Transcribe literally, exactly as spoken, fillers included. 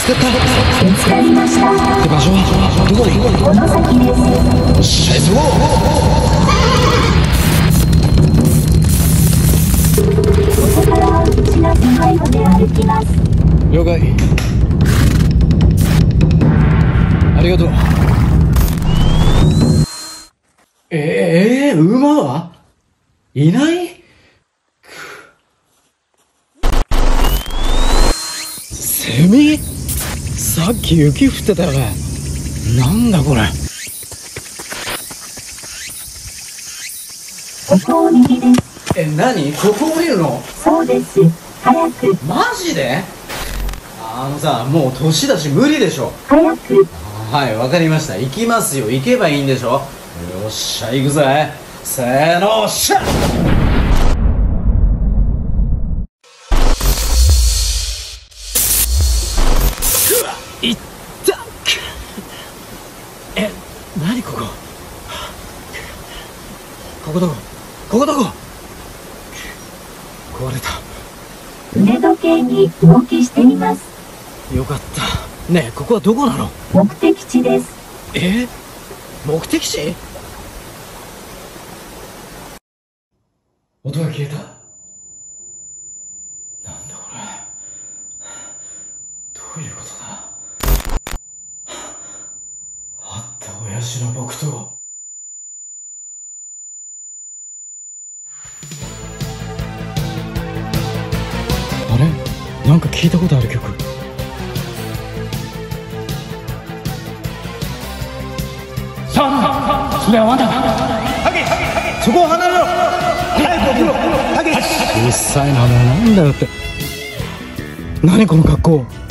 つかった。 見つかりました。 って場所はどこに？ この先です。 よっしゃ、急ごう。 ここからは道が狭いので歩きます。 了解。ありがとう。ええー、馬はいない？セミ？さっき雪降ってたよね。なんだこれ。 ここを右です。 え、何？ここ降りるの？ そうです。早く。 マジで？あのさ、もう年だし無理でしょ。 早く。 はい、わかりました。行きますよ。行けばいいんでしょ。よっしゃ、行くぜ。せーの、しゃっ。いったっ。え、なにここ。ここどこ？ここどこ？壊れた。 腕時計に動きしてみます。 よかった。ねえ、ここはどこなの？ 目的地です。 え？目的地？音が消えた。なんだこれ。どういうことだ。あった親父の木刀。あれ？なんか聞いたことある曲。さあ、それは罠だ。ハゲ、ハゲ、そこを離れろ。早く起きろ。ハゲ。小さいな、もうなんだよって。何この格好。